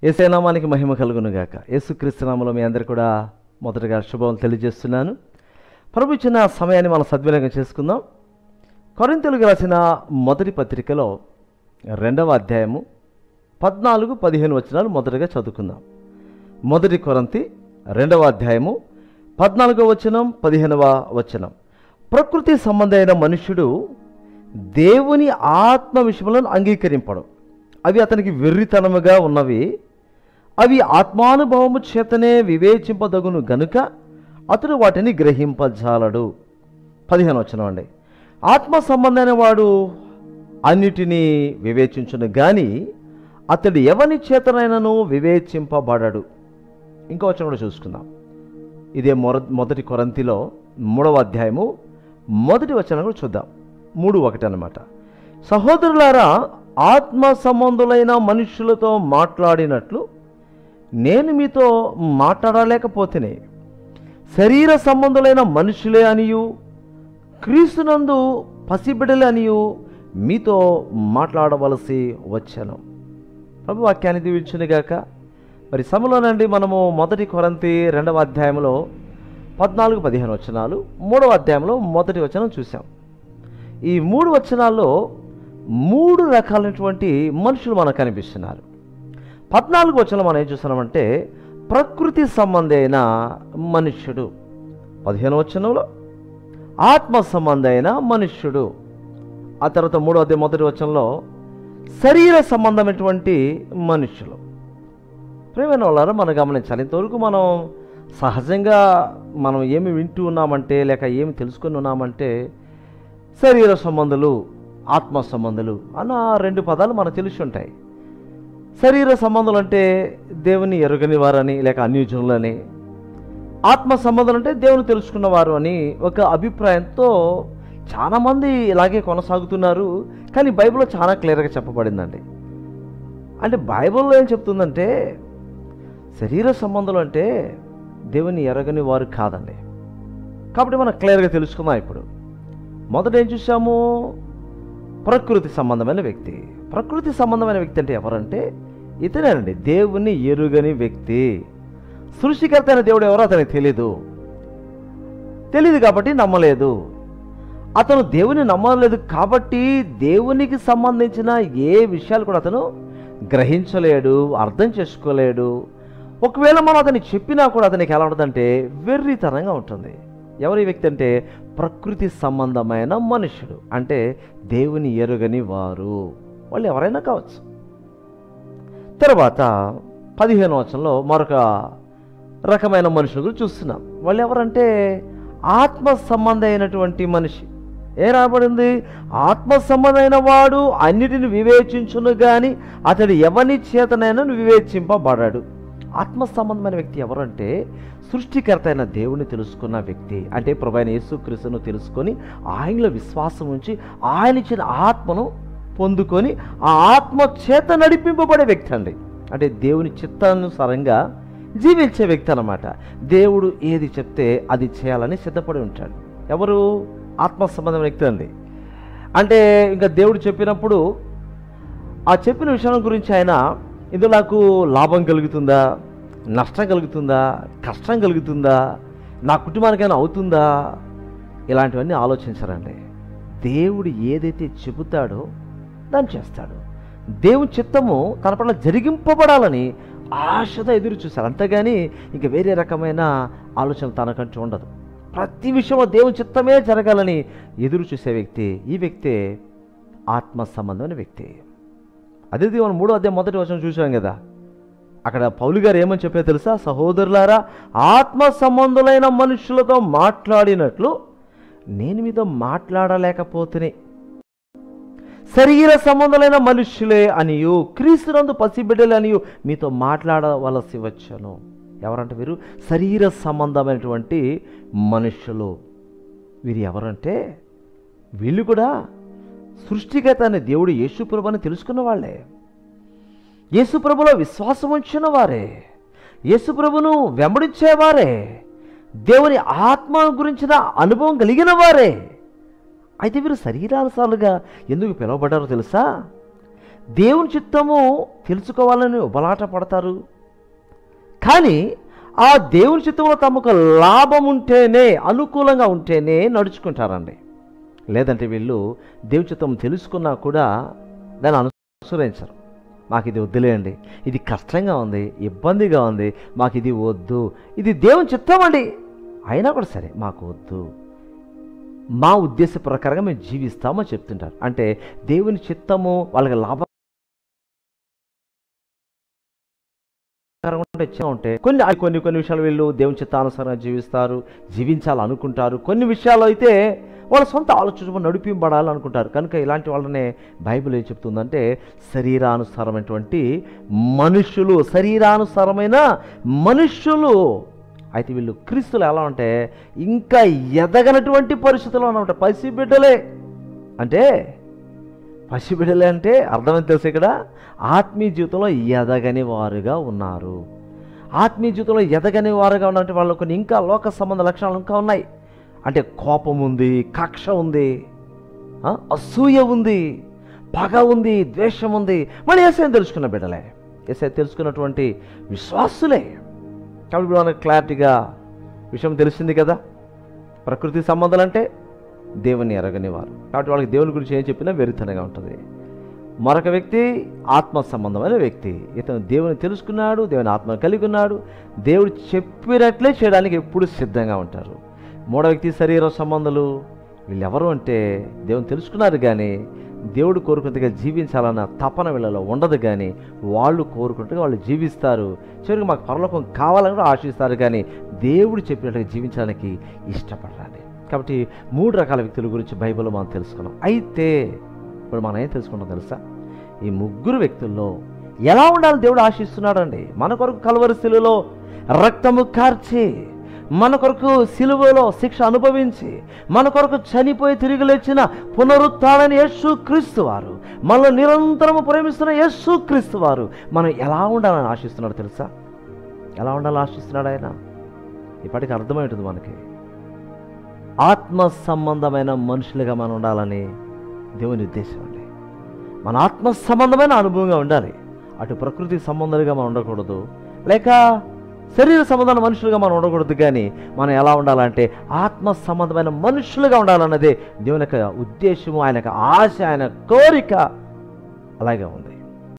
యేసయ్య నామానికి మహిమ కలుగును గాక. యేసుక్రీస్తు నామములో మీ అందరికీ కూడా మొదటగా శుభములు తెలియజేస్తున్నాను. ప్రభు ఇచ్చిన సమయాన్ని మనం సద్వినియోగం చేసుకుందాం. కొరింథీయులకు రాసిన మొదటి పత్రికలో 2వ అధ్యాయము 14-15 వచనాలు మొదటగా చదువుకుందాం. మొదటి కొరింథీ 2వ అధ్యాయము 14వ వచనం 15వ వచనం. ప్రకృతి సంబంధమైన మనుష్యుడు దేవుని ఆత్మ విషయములను అంగీకరింపడు, అవి అతనికి వెర్రితనముగా ఉన్నవి, అవి ఆత్మానుభవము చేతనే వివేచింపదగును గనుక అతడు వాటిని గ్రహింపజాలడు. 15వ వచనం అండి. ఆత్మ సంబంధమైన వాడు అన్నిటినీ వివేచించును గాని అతడు ఎవని చేతనైనను వివేచింపబడడు. ఇంకో వచనం కూడా చూసుకుందాం. ఇదే మొదటి కొరింథీలో 3వ అధ్యాయము మొదటి వచనం కూడా చూద్దాం. 3:1 అన్నమాట. సహోదరులారా, ఆత్మ సంబంధులైన మనుషులతో మాట్లాడినట్లు నేను మీతో మాట్లాడలేకపోతేనే, శరీర సంబంధులైన మనుషులే అనియు క్రీస్తునందు పసిబిడ్డలే అనియు మీతో మాట్లాడవలసి వచ్చాను. ప్రభు వాక్యాన్ని దీవించునుగాక. మరి సమలోనండి మనము మొదటి కొరింథీ 2వ అధ్యాయంలో 14-15 వచనాలు, 3వ అధ్యాయంలో మొదటి వచనం చూసాం. ఈ 3 వచనాల్లో 3 రకాలైనటువంటి మనుషులు మనకు కనిపిస్తున్నారు. 14వ వచనం మనం ఏం చూస్తున్నామంటే ప్రకృతి సంబంధి అయిన మనుష్యుడు. 15వ వచనంలో ఆత్మ సంబంధి అయిన మనుష్యుడు. ఆ తర్వాత 3వ అధ్యాయం మొదటి వచనంలో శరీర సంబంధమైనటువంటి మనుషులు. ప్రియమైన వాళ్ళారా, మనం గమనించాలి. ఇంతవరకు మనం సహజంగా మనం ఏమి వింటూ ఉన్నామంటే, లేక ఏమి తెలుసుకుని ఉన్నామంటే, శరీర సంబంధులు, ఆత్మ సంబంధులు అన్న 2 పదాలు మనకు తెలిసి ఉంటాయి. శరీర సంబంధులు అంటే దేవుని ఎరుగని వారని, లేక అన్యజనులని. ఆత్మ సంబంధులు అంటే దేవుని తెలుసుకున్నవారు అని ఒక అభిప్రాయంతో చాలామంది ఇలాగే కొనసాగుతున్నారు. కానీ బైబిల్లో చాలా క్లియర్గా చెప్పబడిందండి. అంటే బైబిల్లో ఏం చెప్తుందంటే శరీర సంబంధులు అంటే దేవుని ఎరగని వారు కాదండి. కాబట్టి మనం క్లియర్గా తెలుసుకుందాం. ఇప్పుడు మొదట ఏం చూసాము? ప్రకృతి సంబంధమైన వ్యక్తి. ప్రకృతి సంబంధమైన వ్యక్తి అంటే ఎవరంటే ఇతనేనండి, దేవుని ఎరుగని వ్యక్తి. సృష్టికర్త అయిన దేవుడు ఎవరో అతనికి తెలియదు కాబట్టి నమ్మలేదు. అతను దేవుని నమ్మలేదు కాబట్టి దేవునికి సంబంధించిన ఏ విషయాలు కూడా అతను గ్రహించలేడు, అర్థం చేసుకోలేడు. ఒకవేళ మనం అతనికి చెప్పినా కూడా అతనికి ఎలా ఉంటుందంటే వెర్రితనంగా ఉంటుంది. ఎవరి వ్యక్తి అంటే ప్రకృతి సంబంధమైన మనుషుడు, అంటే దేవుని ఎరుగని వారు. వాళ్ళు ఎవరైనా కావచ్చు. తర్వాత 15వ వచనంలో మరొక రకమైన మనుషుల గురించి చూస్తున్నాం. వాళ్ళు ఎవరంటే ఆత్మ సంబంధమైనటువంటి మనిషి. ఏ రాబడింది? ఆత్మ సంబంధమైన వాడు అన్నిటిని వివేచించును గాని అతడు ఎవని చేతనైనా వివేచింపబడాడు. ఆత్మ సంబంధమైన వ్యక్తి ఎవరంటే సృష్టికర్త అయిన దేవుని తెలుసుకున్న వ్యక్తి. అంటే ప్రభువైన యేసుక్రీస్తును తెలుసుకొని ఆయనలో విశ్వాసం ఉంచి ఆయన ఇచ్చిన ఆత్మను పొందుకొని ఆ ఆత్మ చేత నడిపింపబడే వ్యక్తి అండి. అంటే దేవుని చిత్తానుసారంగా జీవించే వ్యక్తి అన్నమాట. దేవుడు ఏది చెప్తే అది చేయాలని సిద్ధపడి ఉంటాడు. ఎవరు? ఆత్మ సంబంధమైన వ్యక్తి అండి. అంటే ఇంకా దేవుడు చెప్పినప్పుడు ఆ చెప్పిన విషయం గురించి ఆయన ఇందులో నాకు లాభం కలుగుతుందా, నష్టం కలుగుతుందా, కష్టం కలుగుతుందా, నా కుటుంబానికైనా అవుతుందా, ఇలాంటివన్నీ ఆలోచించారండి. దేవుడు ఏదైతే చెబుతాడో దాన్ని చేస్తాడు. దేవుని చిత్తము తన పట్ల జరిగింపబడాలని ఆశతో ఎదురు చూశారు. అంతేగాని ఇంక వేరే రకమైన ఆలోచన తనకంటూ ఉండదు. ప్రతి విషయంలో దేవుని చిత్తమే జరగాలని ఎదురు చూసే వ్యక్తి ఈ వ్యక్తే ఆత్మ సంబంధమైన వ్యక్తి. అదే మనం 3వ అధ్యాయం మొదటి వచనం చూసాం కదా. అక్కడ పౌలు గారు ఏమని చెప్పారో తెలుసా? సహోదరులారా, ఆత్మ సంబంధులైన మనుషులతో మాట్లాడినట్లు నేను మీతో మాట్లాడలేకపోతేనే, శరీర సంబంధులైన మనుషులే అనియు క్రీస్తునందు పసిబిడ్డలే అనియు మీతో మాట్లాడవలసి వచ్చాను. ఎవరంటే వీరు శరీర సంబంధమైనటువంటి మనుషులు. వీరు ఎవరంటే వీళ్ళు కూడా సృష్టికర్త అనే దేవుడు యేసుప్రభు అని తెలుసుకున్న వాళ్ళే, యేసుప్రభులో విశ్వాసం ఉంచిన వారే, యేసుప్రభును వెంబడించేవారే, దేవుని ఆత్మ గురించిన అనుభవం కలిగిన వారే. అయితే వీరు శరీరానుసారులుగా ఎందుకు పిలువబడ్డారో తెలుసా? దేవుని చిత్తము తెలుసుకోవాలని ఉబలాట పడతారు. కానీ ఆ దేవుని చిత్తంలో తమకు లాభం ఉంటేనే, అనుకూలంగా ఉంటేనే నడుచుకుంటారండి. లేదంటే వీళ్ళు దేవుని చిత్తం తెలుసుకున్నా కూడా దాన్ని అనుసరించరు. మాకు ఇది వద్దులేండి, ఇది కష్టంగా ఉంది, ఇబ్బందిగా ఉంది, మాకు ఇది వద్దు, ఇది దేవుని చిత్తం అండి, అయినా కూడా సరే మాకు వద్దు, మా ఉద్దేశ ప్రకారంగా మేము జీవిస్తామని చెప్తుంటారు. అంటే దేవుని చిత్తము వాళ్ళకి లాభం ఉంటే కొన్ని విషయాలు వీళ్ళు దేవుని చిత్తానుసారంగా జీవించాలనుకుంటారు. కొన్ని విషయాలు అయితే వాళ్ళ సొంత ఆలోచన నడిపింపబడాలి అనుకుంటారు. కనుక ఇలాంటి వాళ్ళనే బైబిల్ ఏం చెప్తుందంటే శరీరానుసారమైనటువంటి మనుషులు, శరీరానుసారమైన మనుషులు. అయితే వీళ్ళు క్రీస్తులు ఎలా అంటే ఇంకా ఎదగనటువంటి పరిస్థితుల్లో అనమాట. పసిబిడ్డలే అంటే అర్థమైంది తెలుసు. ఇక్కడ ఆత్మీయ జీవితంలో ఎదగని వారుగా ఉన్నారు. ఆత్మీయ జీవితంలో ఎదగని వారుగా ఉన్నటువంటి వాళ్ళు కొన్ని ఇంకా లోక సంబంధ లక్షణాలు ఇంకా ఉన్నాయి. అంటే కోపం ఉంది, కక్ష ఉంది, అసూయ ఉంది, పగ ఉంది, ద్వేషం ఉంది. మళ్ళీ యేసయ్యను తెలుసుకున్న బిడ్డలే, యేసయ్య తెలుసుకున్నటువంటి విశ్వాసులే. కాబట్టి ఇప్పుడు మనకు క్లారిటీగా విషయం తెలిసింది కదా. ప్రకృతి సంబంధాలు అంటే దేవుని ఎరగని వారు, కాబట్టి వాళ్ళకి దేవుని గురించి ఏం చెప్పినా వెరితనంగా ఉంటుంది. మరొక వ్యక్తి ఆత్మ సంబంధమైన వ్యక్తి, ఇతను దేవుని తెలుసుకున్నాడు, దేవుని ఆత్మను కలిగి ఉన్నాడు, దేవుడు చెప్పినట్లే చేయడానికి ఎప్పుడు సిద్ధంగా ఉంటారు. మూడో వ్యక్తి శరీర సంబంధాలు. వీళ్ళెవరు అంటే దేవుని తెలుసుకున్నారు కానీ దేవుడు కోరుకున్నట్టుగా జీవించాలన్న తపన వీళ్ళలో ఉండదు. కానీ వాళ్ళు కోరుకున్నట్టుగా వాళ్ళు జీవిస్తారు. చివరికి మాకు పరలోకం కావాలని కూడా ఆశిస్తారు, కానీ దేవుడు చెప్పినట్టుగా జీవించడానికి ఇష్టపడరండి. కాబట్టి 3 రకాల వ్యక్తుల గురించి బైబిల్లో మనం తెలుసుకున్నాం. అయితే ఇప్పుడు మనం ఏం తెలుసుకున్నాం తెలుసా? ఈ 3 వ్యక్తుల్లో ఎలా ఉండాలి దేవుడు ఆశిస్తున్నాడండి. మన కొరకు కల్వరి శిలువలో రక్తము కార్చి, మన కొరకు సిలువలో శిక్ష అనుభవించి, మన కొరకు చనిపోయి తిరిగి లేచిన పునరుత్థానైన యేసు క్రీస్తు వారు, మనలో నిరంతరము ప్రేమిస్తున్న యేసు క్రీస్తు వారు మనం ఎలా ఉండాలని ఆశిస్తున్నాడు తెలుసా? ఎలా ఉండాలని ఆశిస్తున్నాడు ఆయన? ఇప్పటికి అర్థమై ఉంటుంది మనకి. ఆత్మ సంబంధమైన మనుషులుగా మనం ఉండాలని దేవుని ఉద్దేశం అండి. మన ఆత్మ సంబంధమైన అనుభవంగా ఉండాలి. అటు ప్రకృతి సంబంధాలుగా మనం ఉండకూడదు, లేక శరీర సంబంధమైన మనుషులుగా మనం ఉండకూడదు. కానీ మనం ఎలా ఉండాలంటే ఆత్మ సంబంధమైన మనుషులుగా ఉండాలన్నదే దేవుని యొక్క ఉద్దేశము, ఆయన యొక్క ఆశ, ఆయన కోరిక అలాగే ఉంది.